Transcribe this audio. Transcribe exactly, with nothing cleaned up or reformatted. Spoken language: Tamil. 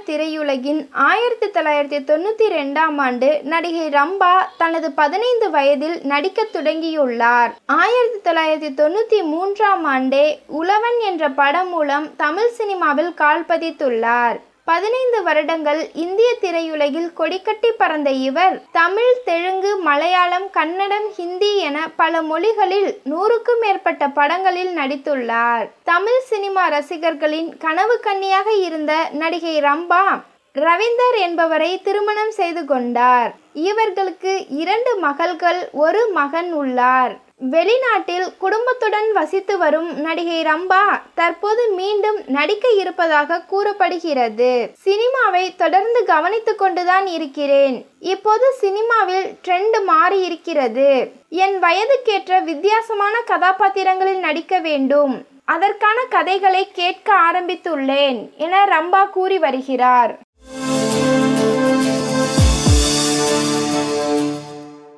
திரையுலகின் ஆயிரத்தி தொள்ளாயிரத்தி தொண்ணூற்றி ரெண்டாம் ஆண்டு நடிகை ரம்பா தனது பதினைந்து வயதில் நடிக்கத் தொடங்கியுள்ளார். ஆயிரத்தி தொள்ளாயிரத்தி தொண்ணூற்றி மூன்றாம் ஆண்டே உழவன் என்ற படம் மூலம் தமிழ் சினிமாவில் கால் பதித்துள்ளார். பதினைந்து வருடங்கள் இந்திய திரையுலகில் கொடிகட்டி பறந்த இவர் தமிழ், தெலுங்கு, மலையாளம், கன்னடம், ஹிந்தி என பல மொழிகளில் நூறுக்கும் மேற்பட்ட படங்களில் நடித்துள்ளார். தமிழ் சினிமா ரசிகர்களின் கனவு கன்னியாக இருந்த நடிகை ரம்பா ரவீந்தர் என்பவரை திருமணம் செய்து கொண்டார். இவர்களுக்கு இரண்டு மகள்கள், ஒரு மகன் உள்ளார். வெளிநாட்டில் குடும்பத்துடன் வசித்து வரும் நடிகை ரம்பா தற்போது மீண்டும் நடிக்க இருப்பதாக கூறப்படுகிறது. சினிமாவை தொடர்ந்து கவனித்து கொண்டுதான் இருக்கிறேன். இப்போது சினிமாவில் ட்ரெண்ட் மாறி இருக்கிறது. என் வயதுக்கேற்ற வித்தியாசமான கதாபாத்திரங்களில் நடிக்க வேண்டும். அதற்கான கதைகளை கேட்க ஆரம்பித்துள்ளேன் என ரம்பா கூறி வருகிறார்.